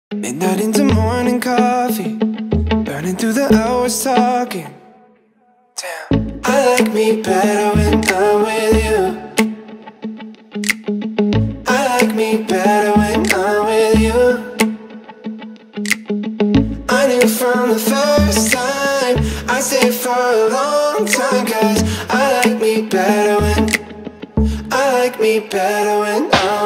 Midnight into morning coffee, burning through the hours talking. Damn, I like me better when I'm with you. I like me better when I'm with you. I knew from the first time I'd stay for a long time, 'cause I like me better when I'm